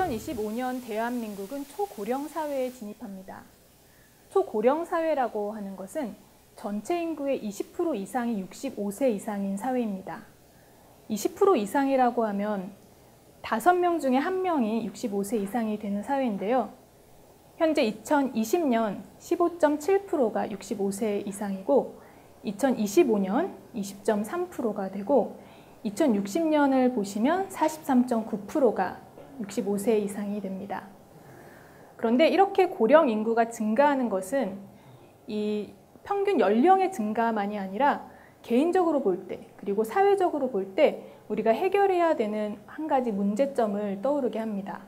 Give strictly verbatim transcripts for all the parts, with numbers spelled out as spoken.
이천이십오 년 대한민국은 초고령 사회에 진입합니다. 초고령 사회라고 하는 것은 전체 인구의 이십 퍼센트 이상이 육십오 세 이상인 사회입니다. 이십 퍼센트 이상이라고 하면 다섯 명 중에 한 명이 육십오 세 이상이 되는 사회인데요. 현재 이천이십 년 십오 점 칠 퍼센트가 육십오 세 이상이고 이천이십오 년 이십 점 삼 퍼센트가 되고 이천육십 년을 보시면 사십삼 점 구 퍼센트가 육십오 세 이상이 됩니다. 그런데 이렇게 고령 인구가 증가하는 것은 이 평균 연령의 증가만이 아니라 개인적으로 볼 때 그리고 사회적으로 볼 때 우리가 해결해야 되는 한 가지 문제점을 떠오르게 합니다.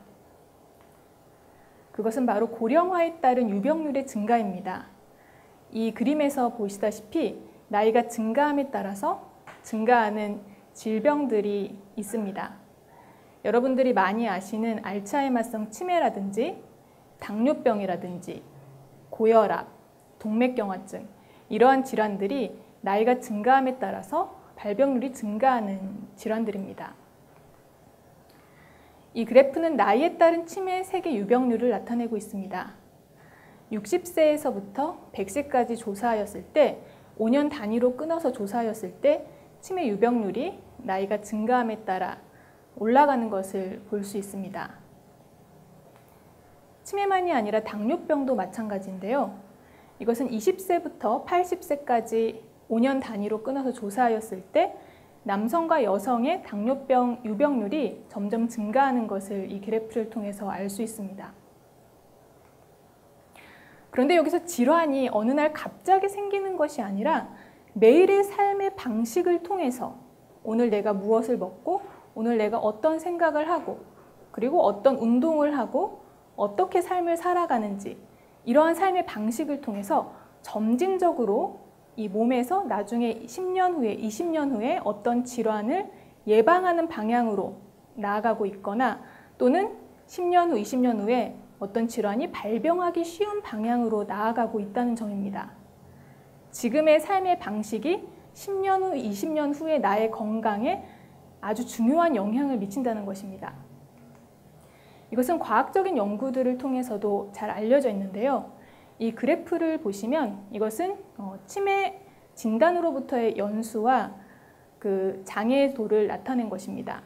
그것은 바로 고령화에 따른 유병률의 증가입니다. 이 그림에서 보시다시피 나이가 증가함에 따라서 증가하는 질병들이 있습니다. 여러분들이 많이 아시는 알츠하이머성 치매라든지 당뇨병이라든지 고혈압, 동맥경화증 이러한 질환들이 나이가 증가함에 따라서 발병률이 증가하는 질환들입니다. 이 그래프는 나이에 따른 치매 세계 유병률을 나타내고 있습니다. 육십 세에서부터 백 세까지 조사하였을 때 오 년 단위로 끊어서 조사하였을 때 치매 유병률이 나이가 증가함에 따라 올라가는 것을 볼 수 있습니다. 치매만이 아니라 당뇨병도 마찬가지인데요. 이것은 이십 세부터 팔십 세까지 오 년 단위로 끊어서 조사하였을 때 남성과 여성의 당뇨병 유병률이 점점 증가하는 것을 이 그래프를 통해서 알 수 있습니다. 그런데 여기서 질환이 어느 날 갑자기 생기는 것이 아니라 매일의 삶의 방식을 통해서 오늘 내가 무엇을 먹고 오늘 내가 어떤 생각을 하고 그리고 어떤 운동을 하고 어떻게 삶을 살아가는지 이러한 삶의 방식을 통해서 점진적으로 이 몸에서 나중에 십 년 후에 이십 년 후에 어떤 질환을 예방하는 방향으로 나아가고 있거나 또는 십 년 후, 이십 년 후에 어떤 질환이 발병하기 쉬운 방향으로 나아가고 있다는 점입니다. 지금의 삶의 방식이 십 년 후, 이십 년 후에 나의 건강에 아주 중요한 영향을 미친다는 것입니다. 이것은 과학적인 연구들을 통해서도 잘 알려져 있는데요. 이 그래프를 보시면 이것은 치매 진단으로부터의 연수와 그 장애도를 나타낸 것입니다.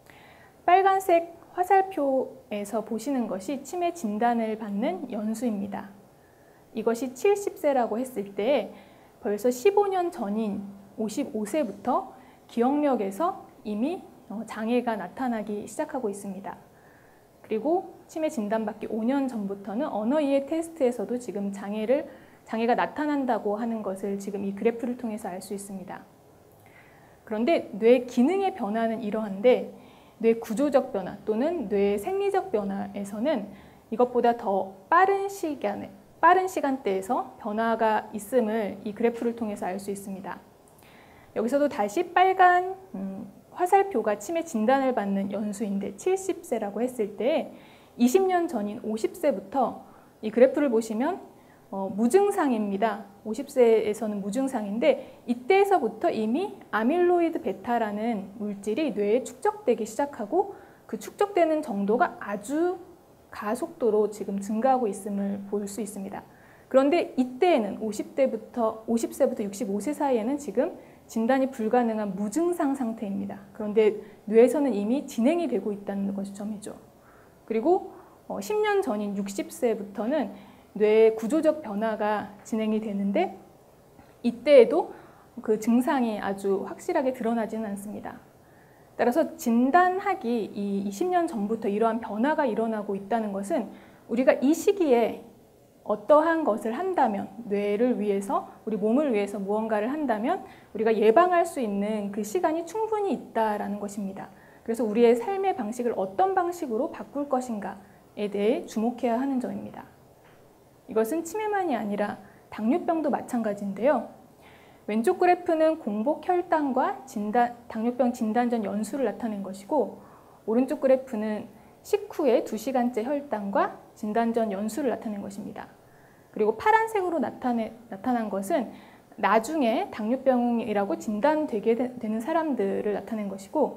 빨간색 화살표에서 보시는 것이 치매 진단을 받는 연수입니다. 이것이 칠십 세라고 했을 때 벌써 십오 년 전인 오십오 세부터 기억력에서 이미 장애가 나타나기 시작하고 있습니다. 그리고 치매 진단받기 오 년 전부터는 언어이해 테스트에서도 지금 장애를, 장애가 나타난다고 하는 것을 지금 이 그래프를 통해서 알 수 있습니다. 그런데 뇌 기능의 변화는 이러한데 뇌 구조적 변화 또는 뇌 생리적 변화에서는 이것보다 더 빠른 시간에, 빠른 시간대에서 변화가 있음을 이 그래프를 통해서 알 수 있습니다. 여기서도 다시 빨간 음, 화살표가 치매 진단을 받는 연수인데 칠십 세라고 했을 때 이십 년 전인 오십 세부터 이 그래프를 보시면 어, 무증상입니다. 오십 세에서는 무증상인데 이때에서부터 이미 아밀로이드 베타라는 물질이 뇌에 축적되기 시작하고 그 축적되는 정도가 아주 가속도로 지금 증가하고 있음을 볼 수 있습니다. 그런데 이때에는 오십 대부터 오십 세부터 육십오 세 사이에는 지금 진단이 불가능한 무증상 상태입니다. 그런데 뇌에서는 이미 진행이 되고 있다는 것이 점이죠. 그리고 십 년 전인 육십 세부터는 뇌의 구조적 변화가 진행이 되는데 이때에도 그 증상이 아주 확실하게 드러나지는 않습니다. 따라서 진단하기 이 이십 년 전부터 이러한 변화가 일어나고 있다는 것은 우리가 이 시기에 어떠한 것을 한다면 뇌를 위해서 우리 몸을 위해서 무언가를 한다면 우리가 예방할 수 있는 그 시간이 충분히 있다라는 것입니다. 그래서 우리의 삶의 방식을 어떤 방식으로 바꿀 것인가에 대해 주목해야 하는 점입니다. 이것은 치매만이 아니라 당뇨병도 마찬가지인데요. 왼쪽 그래프는 공복 혈당과 진단, 당뇨병 진단 전 연수를 나타낸 것이고 오른쪽 그래프는 식후에 두 시간째 혈당과 진단 전 연수를 나타낸 것입니다. 그리고 파란색으로 나타내, 나타난 것은 나중에 당뇨병이라고 진단되게 되는 사람들을 나타낸 것이고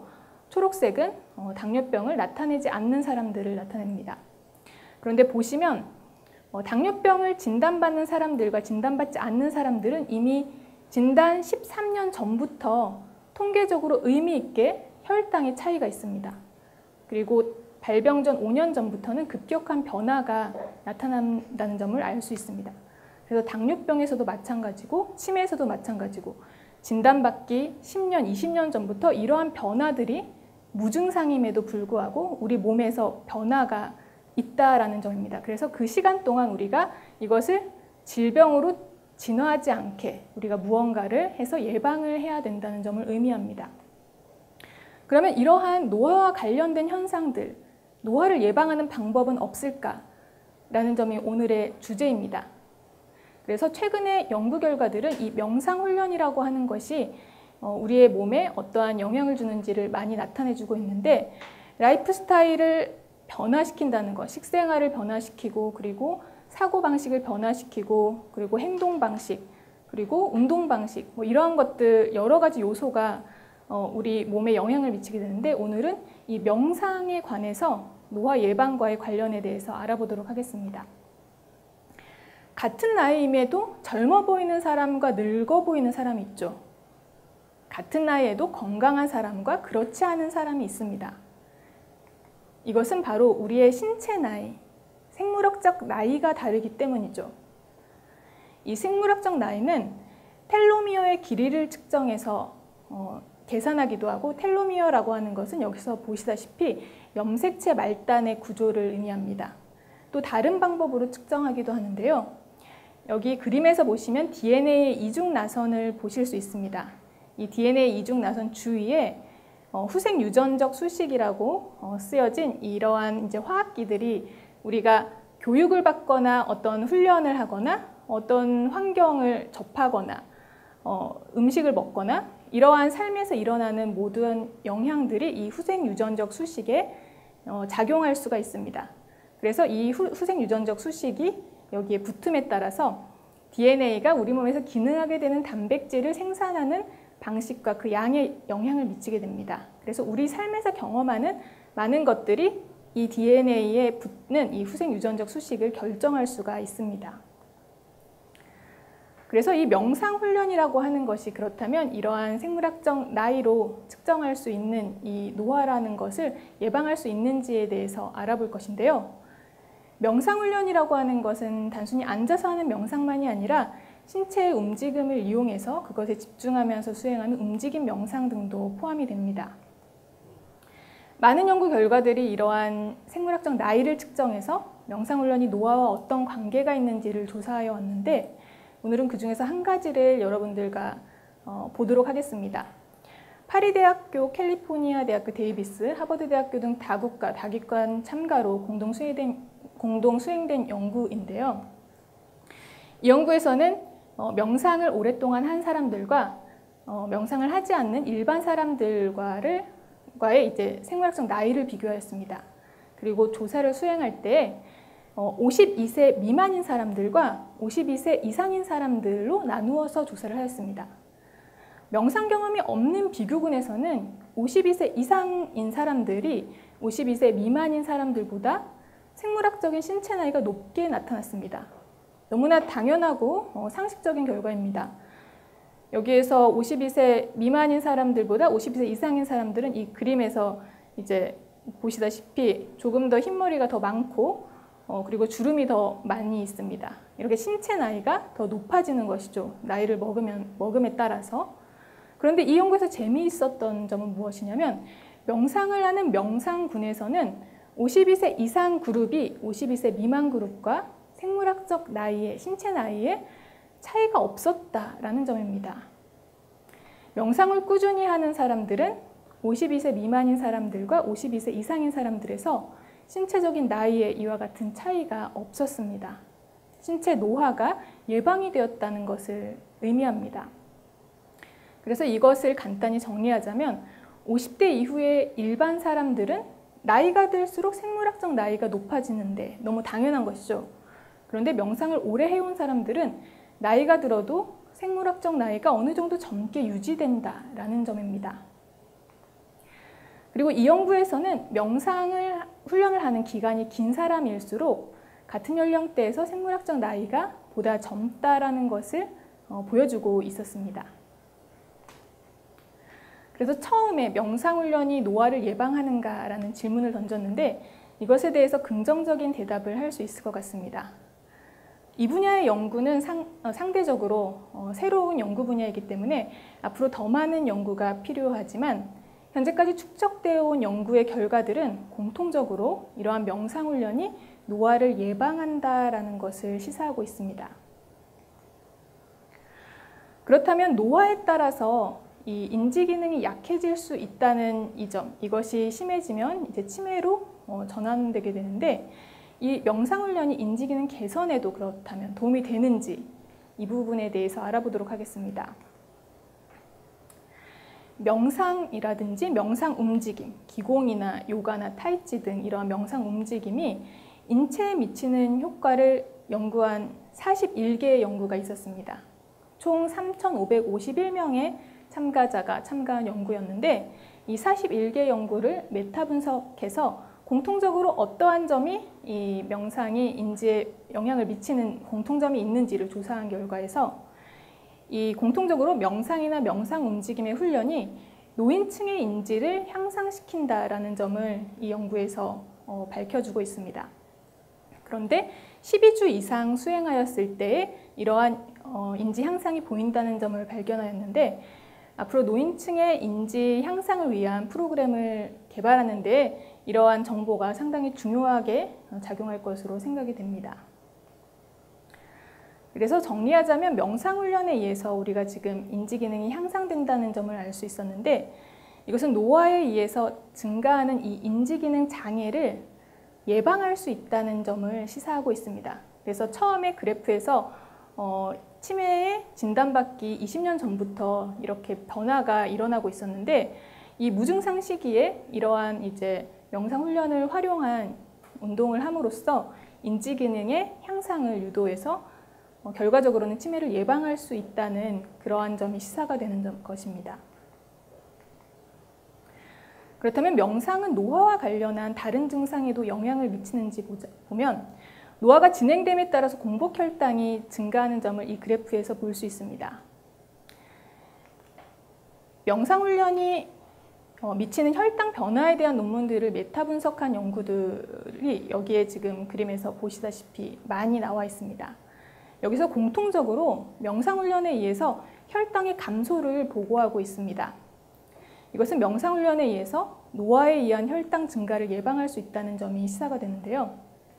초록색은 어, 당뇨병을 나타내지 않는 사람들을 나타냅니다. 그런데 보시면 어, 당뇨병을 진단받는 사람들과 진단받지 않는 사람들은 이미 진단 십삼 년 전부터 통계적으로 의미 있게 혈당의 차이가 있습니다. 그리고 발병 전 오 년 전부터는 급격한 변화가 나타난다는 점을 알 수 있습니다. 그래서 당뇨병에서도 마찬가지고 치매에서도 마찬가지고 진단받기 십 년, 이십 년 전부터 이러한 변화들이 무증상임에도 불구하고 우리 몸에서 변화가 있다라는 점입니다. 그래서 그 시간 동안 우리가 이것을 질병으로 진화하지 않게 우리가 무언가를 해서 예방을 해야 된다는 점을 의미합니다. 그러면 이러한 노화와 관련된 현상들, 노화를 예방하는 방법은 없을까라는 점이 오늘의 주제입니다. 그래서 최근의 연구 결과들은 이 명상훈련이라고 하는 것이 우리의 몸에 어떠한 영향을 주는지를 많이 나타내주고 있는데, 라이프 스타일을 변화시킨다는 것, 식생활을 변화시키고 그리고 사고방식을 변화시키고 그리고 행동방식 그리고 운동방식 뭐 이러한 것들 여러 가지 요소가 우리 몸에 영향을 미치게 되는데, 오늘은 이 명상에 관해서 노화 예방과의 관련에 대해서 알아보도록 하겠습니다. 같은 나이임에도 젊어 보이는 사람과 늙어 보이는 사람이 있죠. 같은 나이에도 건강한 사람과 그렇지 않은 사람이 있습니다. 이것은 바로 우리의 신체 나이, 생물학적 나이가 다르기 때문이죠. 이 생물학적 나이는 텔로미어의 길이를 측정해서 어, 계산하기도 하고, 텔로미어라고 하는 것은 여기서 보시다시피 염색체 말단의 구조를 의미합니다. 또 다른 방법으로 측정하기도 하는데요. 여기 그림에서 보시면 디엔에이의 이중 나선을 보실 수 있습니다. 이 디엔에이 이중 나선 주위에 어, 후생 유전적 수식이라고 어, 쓰여진 이러한 이제 화학기들이 우리가 교육을 받거나 어떤 훈련을 하거나 어떤 환경을 접하거나 어, 음식을 먹거나 이러한 삶에서 일어나는 모든 영향들이 이 후생 유전적 수식에 어, 작용할 수가 있습니다. 그래서 이 후, 후생 유전적 수식이 여기에 붙음에 따라서 디엔에이가 우리 몸에서 기능하게 되는 단백질을 생산하는 방식과 그 양에 영향을 미치게 됩니다. 그래서 우리 삶에서 경험하는 많은 것들이 이 디엔에이에 붙는 이 후생 유전적 수식을 결정할 수가 있습니다. 그래서 이 명상 훈련이라고 하는 것이 그렇다면 이러한 생물학적 나이로 측정할 수 있는 이 노화라는 것을 예방할 수 있는지에 대해서 알아볼 것인데요. 명상 훈련이라고 하는 것은 단순히 앉아서 하는 명상만이 아니라 신체의 움직임을 이용해서 그것에 집중하면서 수행하는 움직임 명상 등도 포함이 됩니다. 많은 연구 결과들이 이러한 생물학적 나이를 측정해서 명상훈련이 노화와 어떤 관계가 있는지를 조사하여 왔는데, 오늘은 그 중에서 한 가지를 여러분들과 어, 보도록 하겠습니다. 파리대학교, 캘리포니아 대학교 데이비스, 하버드대학교 등 다국가, 다기관 참가로 공동 수행된, 공동 수행된 연구인데요. 이 연구에서는 어, 명상을 오랫동안 한 사람들과 어, 명상을 하지 않는 일반 사람들과를 과의 이제 생물학적 나이를 비교하였습니다. 그리고 조사를 수행할 때 어, 오십이 세 미만인 사람들과 오십이 세 이상인 사람들로 나누어서 조사를 하였습니다. 명상 경험이 없는 비교군에서는 오십이 세 이상인 사람들이 오십이 세 미만인 사람들보다 생물학적인 신체 나이가 높게 나타났습니다. 너무나 당연하고 어, 상식적인 결과입니다. 여기에서 오십이 세 미만인 사람들보다 오십이 세 이상인 사람들은 이 그림에서 이제 보시다시피 조금 더 흰머리가 더 많고 어, 그리고 주름이 더 많이 있습니다. 이렇게 신체 나이가 더 높아지는 것이죠. 나이를 먹으면, 먹음에 따라서. 그런데 이 연구에서 재미있었던 점은 무엇이냐면, 명상을 하는 명상군에서는 오십이 세 이상 그룹이 오십이 세 미만 그룹과 생물학적 나이에, 신체 나이에 차이가 없었다라는 점입니다. 명상을 꾸준히 하는 사람들은 오십이 세 미만인 사람들과 오십이 세 이상인 사람들에서 신체적인 나이에 이와 같은 차이가 없었습니다. 신체 노화가 예방이 되었다는 것을 의미합니다. 그래서 이것을 간단히 정리하자면 오십 대 이후의 일반 사람들은 나이가 들수록 생물학적 나이가 높아지는데 너무 당연한 것이죠. 그런데 명상을 오래 해온 사람들은 나이가 들어도 생물학적 나이가 어느 정도 젊게 유지된다라는 점입니다. 그리고 이 연구에서는 명상을 훈련을 하는 기간이 긴 사람일수록 같은 연령대에서 생물학적 나이가 보다 젊다라는 것을 어, 보여주고 있었습니다. 그래서 처음에 명상훈련이 노화를 예방하는가라는 질문을 던졌는데 이것에 대해서 긍정적인 대답을 할 수 있을 것 같습니다. 이 분야의 연구는 상, 어, 상대적으로 어, 새로운 연구 분야이기 때문에 앞으로 더 많은 연구가 필요하지만 현재까지 축적되어 온 연구의 결과들은 공통적으로 이러한 명상훈련이 노화를 예방한다라는 것을 시사하고 있습니다. 그렇다면 노화에 따라서 이 인지 기능이 약해질 수 있다는 이 점, 이것이 심해지면 이제 치매로 어, 전환되게 되는데 이 명상훈련이 인지 기능 개선에도 그렇다면 도움이 되는지 이 부분에 대해서 알아보도록 하겠습니다. 명상이라든지 명상 움직임, 기공이나 요가나 타이치 등 이러한 명상 움직임이 인체에 미치는 효과를 연구한 사십일 개의 연구가 있었습니다. 총 삼천오백오십일 명의 참가자가 참가한 연구였는데 이 사십일 개 연구를 메타 분석해서 공통적으로 어떠한 점이 이 명상이 인지에 영향을 미치는 공통점이 있는지를 조사한 결과에서 이 공통적으로 명상이나 명상 움직임의 훈련이 노인층의 인지를 향상시킨다라는 점을 이 연구에서 어, 밝혀주고 있습니다. 그런데 십이 주 이상 수행하였을 때에 이러한 어, 인지 향상이 보인다는 점을 발견하였는데 앞으로 노인층의 인지 향상을 위한 프로그램을 개발하는 데 이러한 정보가 상당히 중요하게 작용할 것으로 생각이 됩니다. 그래서 정리하자면 명상훈련에 의해서 우리가 지금 인지 기능이 향상된다는 점을 알 수 있었는데 이것은 노화에 의해서 증가하는 이 인지 기능 장애를 예방할 수 있다는 점을 시사하고 있습니다. 그래서 처음에 그래프에서 어, 치매에 진단받기 이십 년 전부터 이렇게 변화가 일어나고 있었는데 이 무증상 시기에 이러한 이제 명상 훈련을 활용한 운동을 함으로써 인지 기능의 향상을 유도해서 어, 결과적으로는 치매를 예방할 수 있다는 그러한 점이 시사가 되는 점, 것입니다. 그렇다면 명상은 노화와 관련한 다른 증상에도 영향을 미치는지 보자, 보면 노화가 진행됨에 따라서 공복 혈당이 증가하는 점을 이 그래프에서 볼 수 있습니다. 명상 훈련이 어, 미치는 혈당 변화에 대한 논문들을 메타 분석한 연구들이 여기에 지금 그림에서 보시다시피 많이 나와 있습니다. 여기서 공통적으로 명상훈련에 의해서 혈당의 감소를 보고하고 있습니다. 이것은 명상훈련에 의해서 노화에 의한 혈당 증가를 예방할 수 있다는 점이 시사가 되는데요.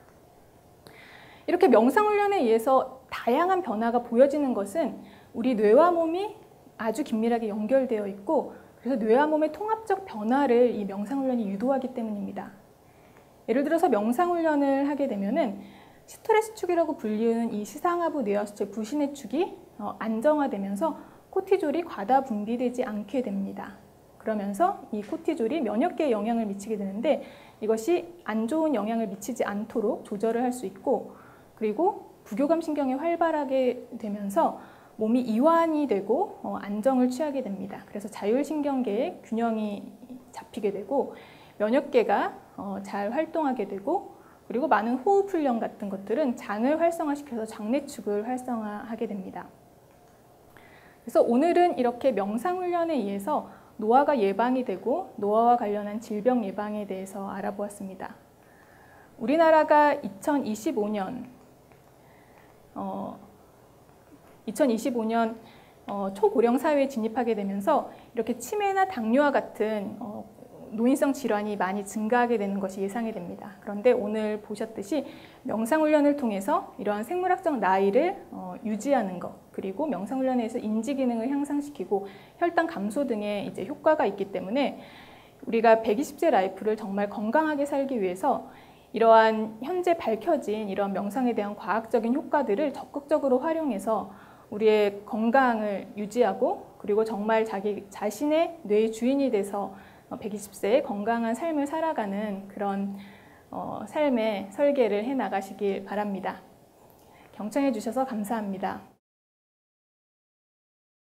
이렇게 명상훈련에 의해서 다양한 변화가 보여지는 것은 우리 뇌와 몸이 아주 긴밀하게 연결되어 있고 그래서 뇌와 몸의 통합적 변화를 이 명상훈련이 유도하기 때문입니다. 예를 들어서 명상훈련을 하게 되면은 스트레스 축이라고 불리는 이 시상하부 뇌하수체 부신의 축이 어, 안정화되면서 코티졸이 과다 분비되지 않게 됩니다. 그러면서 이 코티졸이 면역계에 영향을 미치게 되는데 이것이 안 좋은 영향을 미치지 않도록 조절을 할 수 있고 그리고 부교감 신경이 활발하게 되면서 몸이 이완이 되고 어, 안정을 취하게 됩니다. 그래서 자율신경계의 균형이 잡히게 되고 면역계가 어, 잘 활동하게 되고 그리고 많은 호흡 훈련 같은 것들은 장을 활성화시켜서 장내축을 활성화하게 됩니다. 그래서 오늘은 이렇게 명상훈련에 의해서 노화가 예방이 되고 노화와 관련한 질병 예방에 대해서 알아보았습니다. 우리나라가 이천이십오 년 어, 이천이십오 년 어, 초고령 사회에 진입하게 되면서 이렇게 치매나 당뇨와 같은 어, 노인성 질환이 많이 증가하게 되는 것이 예상이 됩니다. 그런데 오늘 보셨듯이 명상훈련을 통해서 이러한 생물학적 나이를 어, 유지하는 것 그리고 명상훈련에서 인지 기능을 향상시키고 혈당 감소 등의 이제 효과가 있기 때문에 우리가 백이십 세 라이프를 정말 건강하게 살기 위해서 이러한 현재 밝혀진 이러한 명상에 대한 과학적인 효과들을 적극적으로 활용해서 우리의 건강을 유지하고 그리고 정말 자기 자신의 뇌의 주인이 돼서 백이십 세에 건강한 삶을 살아가는 그런 어, 삶의 설계를 해 나가시길 바랍니다. 경청해 주셔서 감사합니다.